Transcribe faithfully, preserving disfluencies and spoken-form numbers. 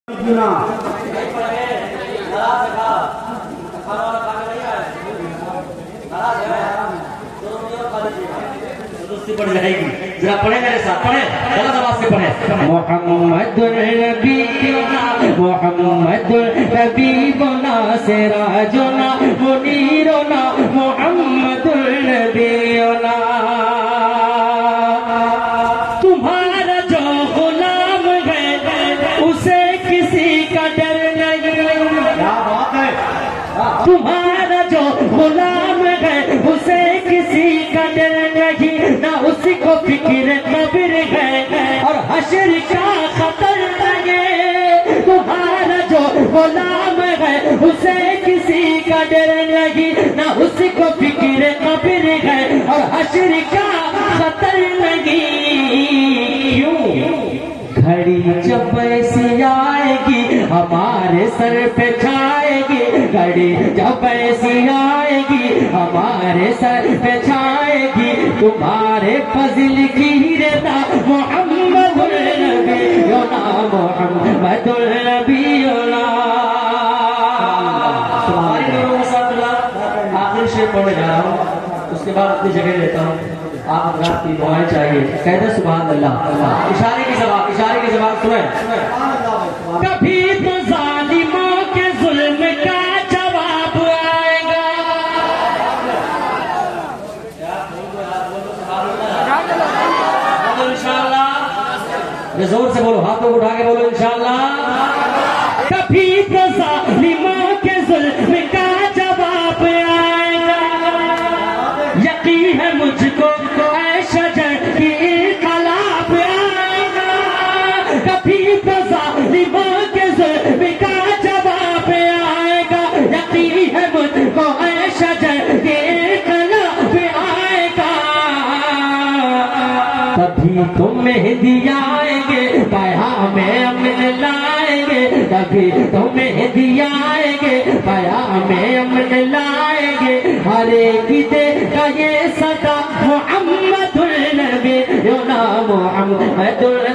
پڑھ جائے گی ذرا پڑھیں میرے ساتھ پڑھیں غلط آواز سے پڑھیں محمد النبینا محمد الحبیبنا سراجنا منیرنا محمد النبینا تمہارا جو غلام ہے اسے کسی کا ڈر نہیں تمہارا جو غلام ہے اسے کسی کا ڈر نہیں نہ اسی کو فکر قبر ہے اور حشر کا خطر نہیں تمہارا جو غلام ہے اسے کسی کا ڈر نہیں نہ اسی کو فکر قبر ہے اور حشر کا خطر نہیں کیوں گھڑی جب ایسی آئے گی ہمارے سر پہ چھائے گی گھڑی جب ایسی آئے گی ہمارے سر پہ چھائے گی تمہارے فضل کی رضا محمد النبینا محمد النبینا آخر سے پڑھ جا رہا ہوں اس کے بعد اپنی جگہ لیتا ہوں آپ رات کی دعائیں چاہیے کہتے سبحان اللہ اشارے کی زبان اشارے کی زبان سنیں کبھی تو ظالموں کے ظلم کا جواب آئے گا انشاءاللہ زور سے بولو ہاتھوں کو اٹھا کے بولو انشاءاللہ کبھی تو ظالموں کے ظلم کا جواب آئے گا یقین ہے مجھ کو اے شجر کی انقلاب آئے گا کبھی تو ظالموں کے ظلم کا جواب آئے گا یقین ہے مجھ کو اے شجر کی انقلاب آئے گا تبھی تم مہدی آئیں گے پیام امن لائیں گے تبھی تم مہدی آئیں گے پیام امن لائیں گے ہر ایک دے کا یہ صدا محمد النبی محمد